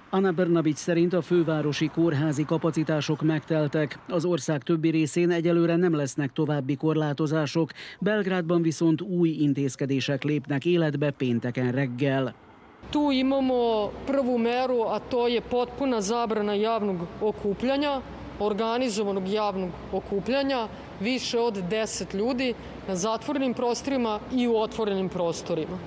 Anna Brnabić szerint a fővárosi kórházi kapacitások megteltek. Az ország többi részén egyelőre nem lesznek további korlátozások, Belgrádban viszont új intézkedések lépnek életbe pénteken reggel. Tu imamo prvu meru, a to je potpuna zabrana javnog okupljanja, organizovanog javnog okupljanja, više od 10 ljudi na zatvorenim prostorima i u otvorenim prostorima.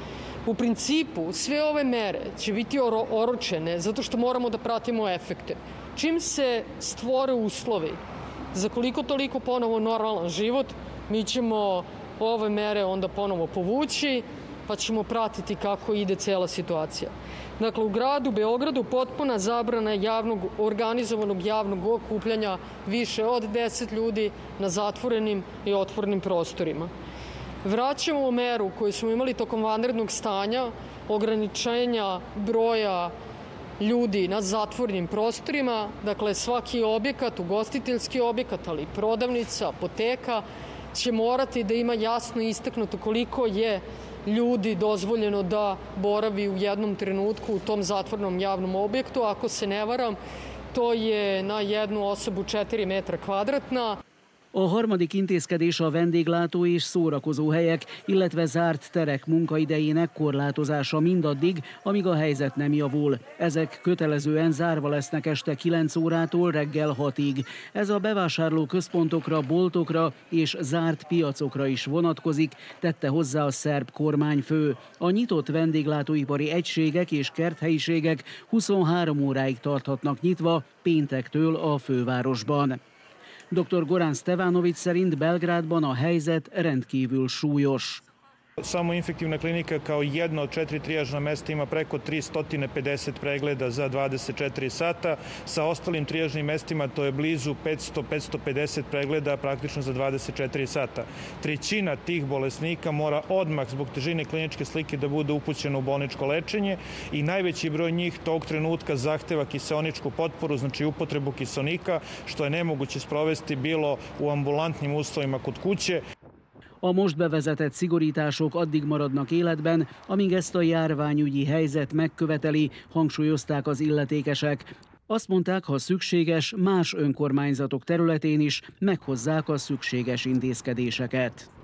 U principu sve ove mere će biti oročene zato što moramo da pratimo efekte. Čim se stvore uslovi za koliko toliko ponovo normalan život, mi ćemo ove mere onda ponovo povući, pa ćemo pratiti kako ide cela situacija. Dakle, u gradu Beogradu potpuna zabrana organizovanog javnog okupljanja više od 10 ljudi na zatvorenim i otvorenim prostorima. Vraćamo meru koju smo imali tokom vanrednog stanja, ograničenja broja ljudi na zatvorenim prostorima, dakle svaki objekat, ugostiteljski objekat, ali i prodavnica, apoteka, će morati da ima jasno istaknuto koliko je ljudi dozvoljeno da boravi u jednom trenutku u tom zatvornom javnom objektu. Ako se ne varam, to je na jednu osobu 4 metra kvadratna. A harmadik intézkedés a vendéglátó és szórakozó helyek, illetve zárt terek munkaidejének korlátozása mindaddig, amíg a helyzet nem javul. Ezek kötelezően zárva lesznek este 9 órától reggel 6-ig. Ez a bevásárlóközpontokra, boltokra és zárt piacokra is vonatkozik, tette hozzá a szerb kormányfő. A nyitott vendéglátóipari egységek és kerthelyiségek 23 óráig tarthatnak nyitva péntektől a fővárosban. Dr. Goran Stevanović szerint Belgrádban a helyzet rendkívül súlyos. Samo infektivna klinika kao jedno od 4 trijažna mesta ima preko 350 pregleda za 24 sata. Sa ostalim trijažnim mestima to je blizu 500-550 pregleda praktično za 24 sata. Trećina tih bolesnika mora odmah zbog težine kliničke slike da bude upućeno u bolničko lečenje i najveći broj njih tog trenutka zahteva kiseoničku potporu, znači upotrebu kiseonika, što je nemoguće sprovesti bilo u ambulantnim uslovima kod kuće. A most bevezetett szigorítások addig maradnak életben, amíg ezt a járványügyi helyzet megköveteli, hangsúlyozták az illetékesek. Azt mondták, ha szükséges, más önkormányzatok területén is meghozzák a szükséges intézkedéseket.